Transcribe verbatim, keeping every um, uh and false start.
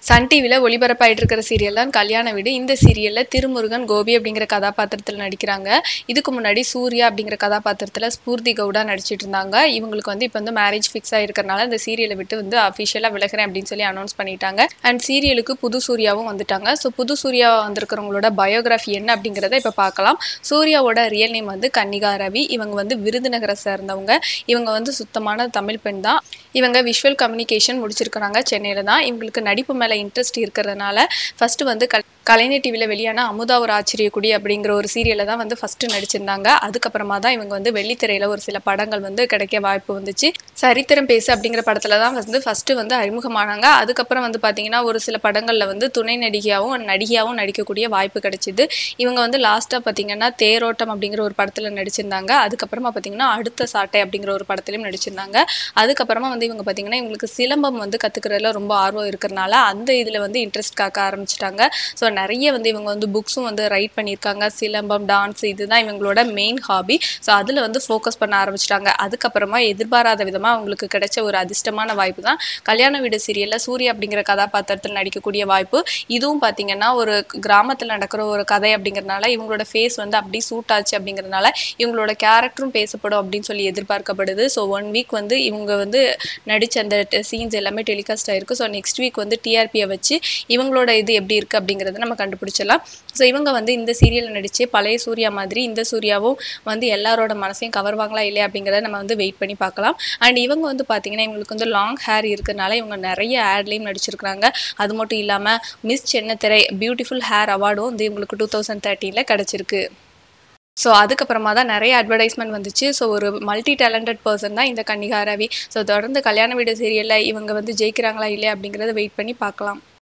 Sun டிவில ஒளிபரப்பாயிட்டு இருக்கிற serial தான் கல்யாண வீடு. இந்த சீரியல்ல திருமுருகன், கோபி அப்படிங்கிற கதாபாத்திரத்துல நடிக்கிறாங்க. இதுக்கு முன்னாடி சூர்யா அப்படிங்கிற கதாபாத்திரத்துல ஸ்பூர்த்தி கவுடா நடிச்சிட்டு இருந்தாங்க. இவங்களுக்கு வந்து இப்போ வந்து மேரேஜ் ஃபிக்ஸ் ஆயிருக்கறனால இந்த சீரியலை விட்டு வந்து அஃபிஷியலா விலகுறேன் அப்படின்னு சொல்லி அனௌன்ஸ் பண்ணிட்டாங்க. அண்ட் சீரியலுக்கு புது சூர்யாவும் வந்துட்டாங்க. ஸோ புது சூர்யாவா வந்திருக்கிறவங்களோட பயோகிராஃபி என்ன அப்படிங்கிறத இப்போ பார்க்கலாம். சூர்யாவோட ரியல் நேம் வந்து கன்னிகா ரவி. இவங்க வந்து விருதுநகரை சேர்ந்தவங்க. இவங்க வந்து சுத்தமான தமிழ் பெண் தான். இவங்க விஷுவல் கம்யூனிகேஷன் முடிச்சிருக்கிறாங்க. சென்னையில தான். இவங்களுக்கு நடிப்பு மேல இன்ட்ரெஸ்ட் இருக்கிறதுனால ஃபர்ஸ்ட் வந்து கல் கலைஞர் டிவில வெளியான அமுதா ஒரு ஆச்சரியக்குடி அப்படிங்கிற ஒரு சீரியல்ல தான் வந்து ஃபர்ஸ்ட் நடிச்சிருந்தாங்க. அதுக்கப்புறமா தான் இவங்க வந்து வெள்ளித்திரையில ஒரு சில படங்கள் வந்து கிடைக்க வாய்ப்பு வந்துச்சு. சரித்திரம் பேசு அப்படிங்கிற படத்துல தான் வந்து ஃபர்ஸ்ட் வந்து அறிமுகமானாங்க. அதுக்கப்புறம் வந்து பாத்தீங்கன்னா ஒரு சில படங்கள்ல வந்து துணை நடிகையாகவும் நடிகையாகவும் நடிக்கக்கூடிய வாய்ப்பு கிடைச்சிது. இவங்க வந்து லாஸ்டா பாத்தீங்கன்னா தேரோட்டம் அப்படிங்கிற ஒரு படத்துல நடிச்சிருந்தாங்க. அதுக்கப்புறமா பாத்தீங்கன்னா அடுத்த சாட்டை அப்படிங்கிற ஒரு படத்திலும் நடிச்சிருந்தாங்க. அதுக்கப்புறமா வந்து இவங்க பாத்தீங்கன்னா இவங்களுக்கு சிலம்பம் வந்து கத்துக்கிறதுல ரொம்ப ஆர்வம் இருக்கிறனால அந்த இதுல வந்து இன்ட்ரெஸ்ட் காக்க ஆரம்பிச்சிட்டாங்க. ஸோ நிறைய வந்து இவங்க வந்து புக்ஸும் வந்து ரைட் பண்ணியிருக்காங்க. சிலம்பம், டான்ஸ் இதுதான் இவங்களோட மெயின் ஹாபி. ஸோ அதில் வந்து ஃபோக்கஸ் பண்ண ஆரம்பிச்சிட்டாங்க. அதுக்கப்புறமா எதிர்பாராத விதமாக அவங்களுக்கு கிடைச்ச ஒரு அதிர்ஷ்டமான வாய்ப்பு தான் கல்யாண வீடு சீரியலில் சூர்யா அப்படிங்கிற கதாபாத்திரத்தில் நடிக்கக்கூடிய வாய்ப்பு. இதுவும் பார்த்தீங்கன்னா ஒரு கிராமத்தில் நடக்கிற ஒரு கதை அப்படிங்கிறதுனால இவங்களோட ஃபேஸ் வந்து அப்படி சூட் ஆச்சு அப்படிங்கிறதுனால இவங்களோட கேரக்டரும் பேசப்படும் அப்படின்னு சொல்லி எதிர்பார்க்கப்படுது. ஸோ ஒன் வீக் வந்து இவங்க வந்து நடித்த அந்த சீன்ஸ் எல்லாமே டெலிகாஸ்ட் ஆயிருக்கு. ஸோ நெக்ஸ்ட் வீக் வந்து டிஆர்பியை வச்சு இவங்களோட இது எப்படி இருக்குது அப்படிங்கிறத நம்ம கண்டுபிடிச்சிடலாம். ஸோ இவங்க வந்து இந்த சீரியலில் நடித்து பழைய சூர்யா மாதிரி இந்த சூர்யாவும் வந்து எல்லாரோட மனசையும் கவர்வாங்களா இல்லையா அப்படிங்கிறத நம்ம வந்து வெயிட் பண்ணி பார்க்கலாம். அண்ட் இவங்க வந்து பார்த்தீங்கன்னா இவங்களுக்கு வந்து லாங் ஹேர் இருக்கிறனால இவங்க நிறைய ஆட்லேயும் நடிச்சிருக்கிறாங்க. அது மட்டும் இல்லாமல் மிஸ் சென்னத்திரை பியூட்டிஃபுல் ஹேர் அவார்டும் வந்து இவங்களுக்கு டூ தௌசண்ட் தேர்ட்டீனில் கிடச்சிருக்கு. ஸோ அதுக்கப்புறமா தான் நிறைய அட்வர்டைஸ்மெண்ட் வந்துச்சு. ஸோ ஒரு மல்டி டேலண்டட் பர்சன் தான் இந்த கன்னிகா ரவி. ஸோ தொடர்ந்து கல்யாண வீடு சீரியலில் இவங்க வந்து ஜெயிக்கிறாங்களா இல்லையா அப்படிங்கிறத வெயிட் பண்ணி பார்க்கலாம்.